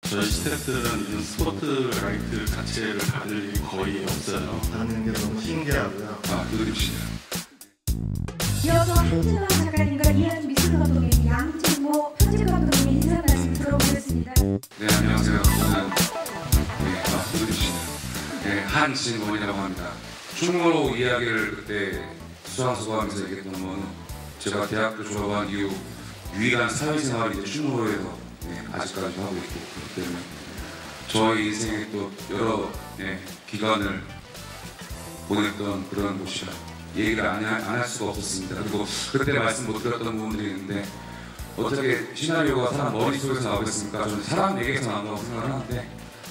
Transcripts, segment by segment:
저희 스태프들은 이런 스포트라이트 자체를 받을 일이 거의 없어요. 받는 게 너무 신기하고요. 그립시다. 이어서 한진환 작가님과 이한 미술 감독님, 양진모 편집 감독님의 인사 말씀 들어보겠습니다. 네, 안녕하세요. 저는 그립시다. 한진원이라고 합니다. 충무로 이야기를 그때 수상소감에서 얘기했던 거는 제가 대학교 졸업한 이후 유일한 사회생활이 충무로에서 아직까지 하고 있고, 그렇기 때문에 저희 인생에 또 여러 기간을 보냈던 그런 곳이라 얘기를 안 할 수가 없었습니다. 그리고 그때 말씀 못 드렸던 부분들이 있는데 어떻게 시나리오가 사람 머릿속에서 나오겠습니까? 저는 사람 얘기에서 나온다고 생각을 하는데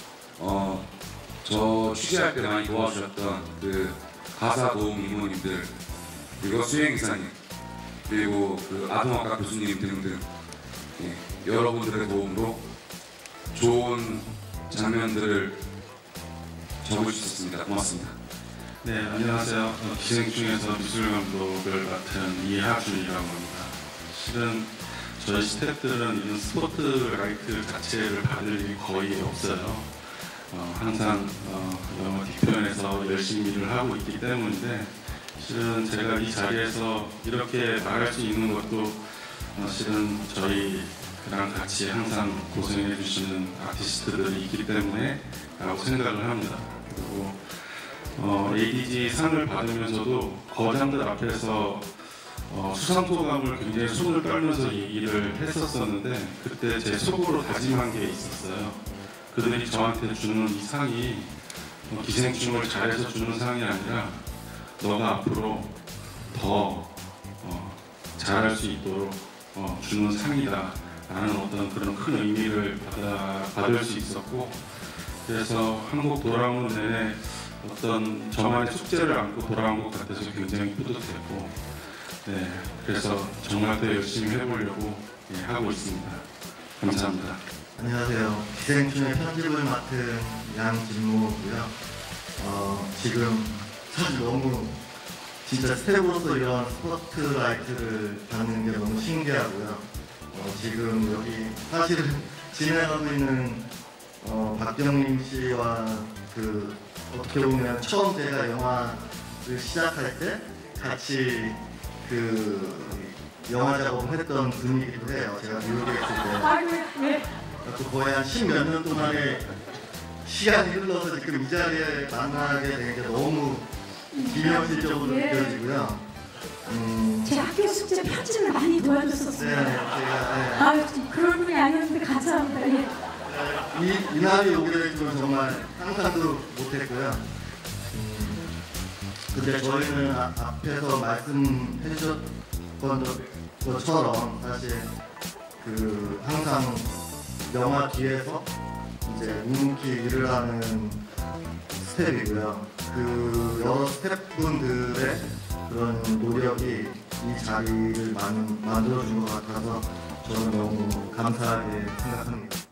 저 취재할 때 많이 도와주셨던 그 가사 도움 이모님들, 그리고 수행기사님, 그리고 그 아동학과 교수님 등등 여러분들의 도움으로 좋은 장면들을 적을 수 있었습니다. 고맙습니다. 네, 안녕하세요. 기생충에서 미술 감독을 맡은 이하준이라고 합니다. 실은 저희 스태프들은 이런 스포트라이트 자체를 받을 일이 거의 없어요. 항상 영어 뒷편에서 열심히 일을 하고 있기 때문인데, 실은 제가 이 자리에서 이렇게 말할 수 있는 것도 실은 저희랑 같이 항상 고생해 주시는 아티스트들이 있기 때문에 라고 생각을 합니다. 그리고 ADG 상을 받으면서도 거장들 앞에서 수상소감을 굉장히 손을 떨면서 얘기를 했었었는데, 그때 제 속으로 다짐한 게 있었어요. 그들이 저한테 주는 이 상이 기생충을 잘해서 주는 상이 아니라 너가 앞으로 더 잘할 수 있도록 주는 상이다 라는 어떤 그런 큰 의미를 받을 수 있었고, 그래서 한국 돌아오는 내내 어떤 저만의 숙제를 안고 돌아온 것 같아서 굉장히 뿌듯했고, 그래서 정말 더 열심히 해보려고 하고 있습니다. 감사합니다. 안녕하세요. 기생충의 편집을 맡은 양진모고요. 지금 사실 너무 진짜 스텝으로서 이런 스포트라이트를 받는 게 너무 신기하고요. 지금 여기 사실은 진행하고 있는 박경림 씨와 어떻게 보면 처음 제가 영화를 시작할 때 같이 영화 작업을 했던 분이기도 해요. 제가 미국에 있을 때. 거의 한 10몇 년 동안의 시간이 흘러서 지금 이 자리에 만나게 된 게 너무 기념실적으로 느껴지고요. 제 학교 숙제 편집을 많이 도와줬었어요. 제가 그런 분이 아니었는데 감사합니다. 이 날이 오게 될 줄은 정말 상상도 못했고요. 근데 저희는 앞에서 말씀해 주셨던 것처럼 사실 항상 영화 뒤에서 이제 묵묵히 일을 하는 스텝이고요. 여러 스텝분들의 그런 노력이 이 자리를 만들어준 것 같아서 저는 너무 감사하게 생각합니다.